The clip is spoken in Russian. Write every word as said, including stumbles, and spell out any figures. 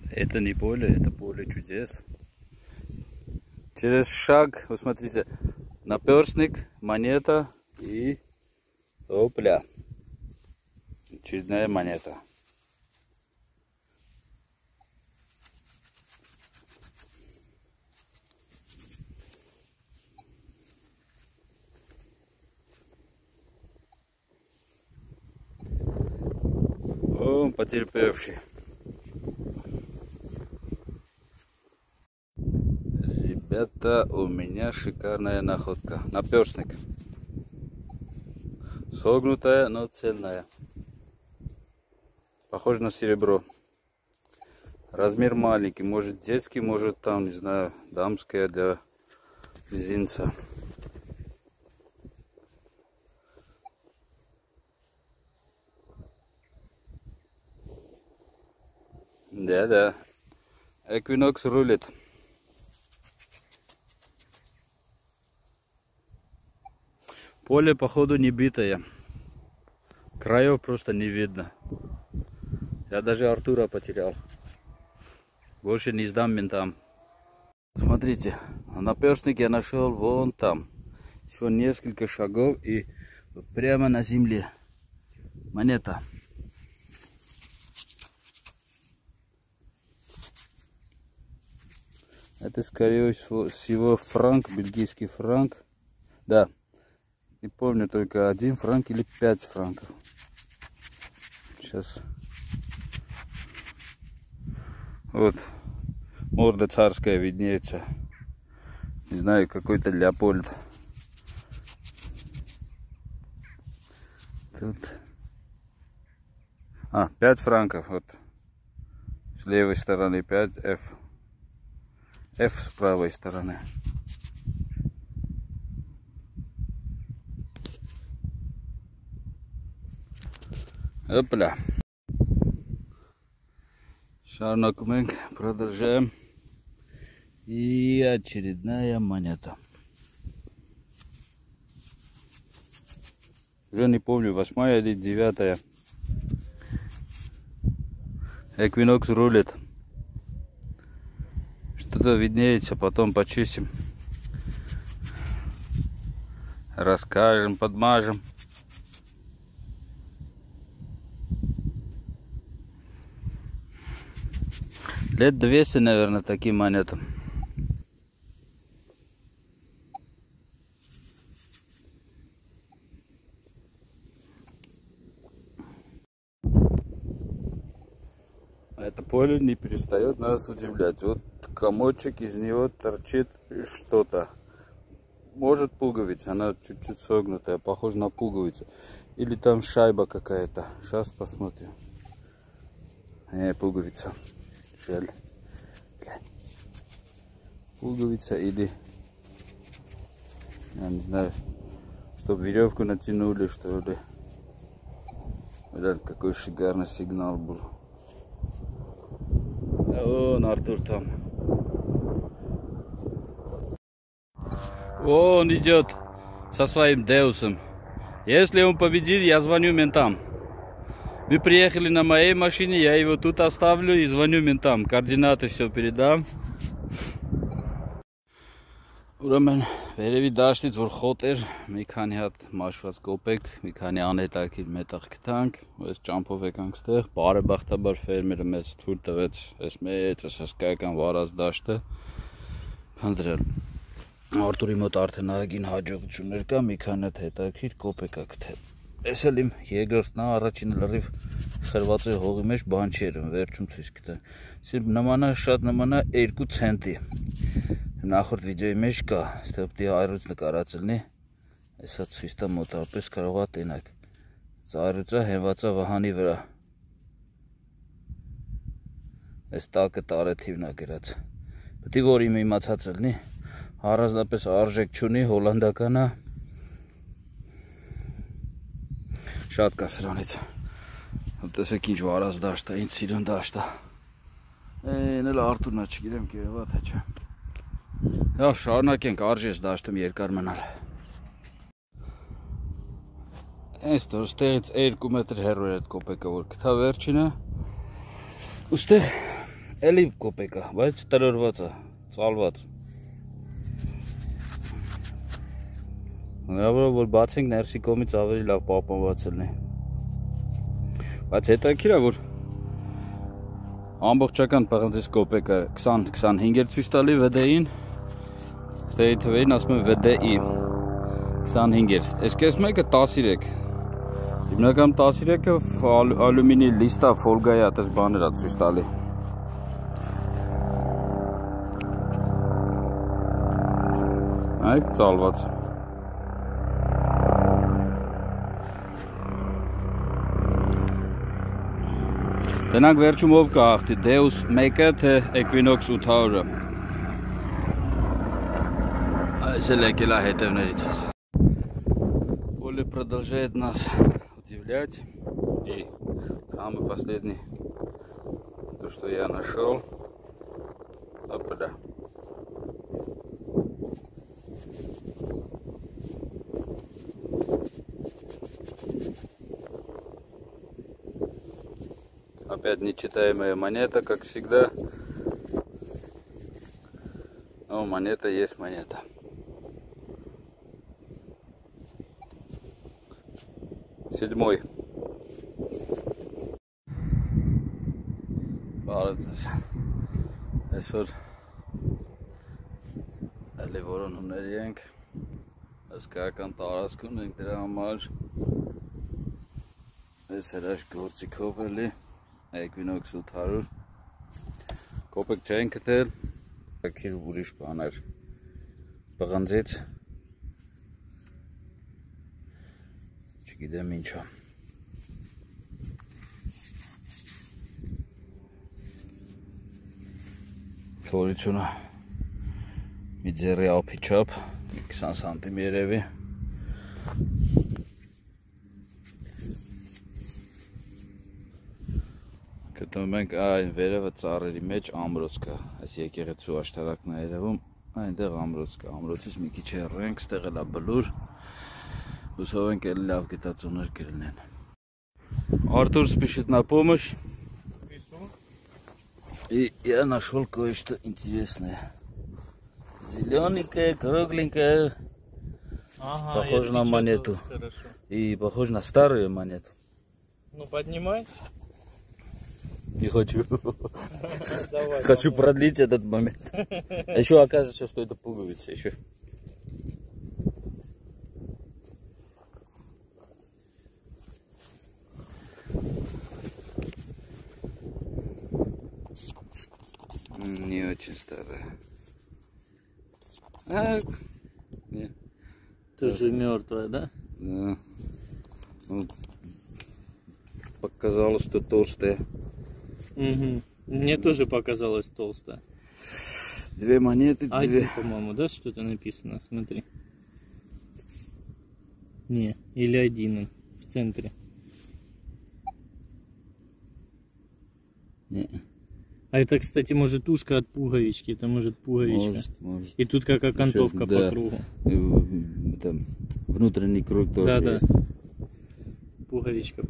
Это не поле, это поле чудес. Через шаг, вы смотрите, наперстник, монета и опля. Очередная монета. О, потерпевший. Ребята, у меня шикарная находка. Наперстник. Согнутая, но цельная. Похоже на серебро. Размер маленький. Может детский, может там, не знаю, дамская для мизинца. Да-да. Equinox рулит. Поле, походу, не битое. Краев просто не видно. Я даже Артура потерял. Больше не сдам ментам. Смотрите, наперстник я нашел вон там. Всего несколько шагов и прямо на земле. Монета. Это, скорее всего, франк, бельгийский франк. Да. Не помню, только один франк или пять франков. Сейчас. Вот. Морда царская виднеется. Не знаю, какой-то Леопольд. Тут. А, пять франков. Вот. С левой стороны пять, F. F с правой стороны. Опля. Шарнакумենք, продолжаем. И очередная монета. Уже не помню, восьмая или девятая. Equinox рулит. Что-то виднеется, потом почистим. Расскажем, подмажем. Лет двести, наверное, таким монетам. Это поле не перестает нас удивлять. Вот комочек, из него торчит что-то. Может пуговица, она чуть-чуть согнутая, похожа на пуговицу. Или там шайба какая-то. Сейчас посмотрим. Не, пуговица. Жаль. Пуговица или, я не знаю, чтобы веревку натянули, что ли. Блядь, какой шикарный сигнал был. Вон Артур там. Он идет со своим Деусом. Если он победит, я звоню ментам. Мы приехали на моей машине, я его тут оставлю и звоню ментам. Координаты все передам. Ուրեմն վերևի դաշտից որ խոտ էր, մի քանի հատ մաշված կոպեկ, մի քանի անհետաքրքիր մետաղ գտանք, ու այս ճամփով եկանք ստեղ, բարեբախտաբար ֆերմերը մեծ թույլ տվեց այս մեծ հսկայական վարած դաշտը փնտրել։ Արտուրի մոտ արդեն ագին հաջողություններ կա, մի քանի հատ հետաքրքիր կոպեկ ա գտել։ Այս էլ իմ երկրորդն է, առաջինը լրիվ խրված է հողի մեջ, բան չէր, վերջում ցույց կտա։ Իսկ նմանա շատ նմանա երկու ցենտի։ Նախորդ վիդեոյի մեջ կա, ստեղ պիտի այրուց նկարած լինի, այսա ցույց տա մոտավորապես կարող ա տենակ։ Այրուծը հենված է վահանի վրա։ Այս տակը տարեթիվն ա գրած։ Պետք է որ իմ իմացածը լինի, առանձնապես արժեք չունի, հոլանդական է։ Շատ կա սրանից։ Տեսեք ինչ վարած դաշտ է, ինչ սիրուն դաշտ է։ Էն էլ Արտուրն է, չգիտեմ կերևա թե չէ։ Լավ, շարունակենք, արժես դաշտում երկար մնալ։ Այս տոր ստեղից երկու մետր հեռու էր այդ կոպեկը, որ գտա վերջինը։ Ուստեղ էլի կոպեկա, բայց տրորված է, ծալված։ Հնարավոր է, որ բացենք ներսի կողմից ավելի լավ պահպանված լինի։ Բայց հետաքրքիր է, որ ամբողջական պղնձից կոպեկը քսան քսանհինգ էր ցույց տալի V D I-ին, ստեի թվերին ասում եմ V D I քսանհինգ էր, այս կես մեկը տասնյոթ, հիմնական տասնյոթը ալյումինի լիստա ֆոլգայի այդպես բաներ է ցույց տալի։ Այդ ծալված։ Դենանք վերջում ով կա աղթի, Deus մեկը, թե Equinox ութ հարյուրը։ Այս էլ եկել է հետևներից ես։ Поле продолжает нас удивлять. И самый последний, то, что я нашел. Опа-да. Опять нечитаемая монета, как всегда. Но монета есть монета. Седьмой. Բարեձեզ։ Այսօր էլի որոնումների ենք, հսկայական տարածքում ենք դրա համար, այս հրաշք գործիքով էլի, Equinox ութ հարյուր, կոպեկ չեն գտել, քիչ ուրիշ բաներ, պղնձից, չգիտեմ ինչա։ Թորությունը մի ձեռի ափի չափ, քսան սանտիմ երևի։ Գտնում ենք այն վերևը ծառերի մեջ ամրոց կա, այս եկեղեցու աշտարակն է երևում, այնտեղ ամրոց կա, ամրոցից մի քիչ հեռենք, ստեղ էլ է բլուր, հուսով ենք էլի լավ գիտածոներ կլինեն։ Артур спешит на помощь. И я нашел кое-что интересное. Зелененькая, кругленькая. Ага, похоже на монету. И похоже на старую монету. Ну поднимайся. Не хочу. Хочу продлить этот момент. А еще оказывается, что это пуговица еще. Не очень старая. А, не. Тоже мертвая, да? Да. Ну, показалось, что толстая. Угу. Мне тоже показалось толстая. Две монеты, а две. По-моему, да, что-то написано, смотри. Не, или один в центре. Не. А это, кстати, может ушко от пуговички, это может пуговичка. Может, может. И тут как окантовка да. по кругу. И, там, внутренний круг тоже да, есть. Да. Пуговичка.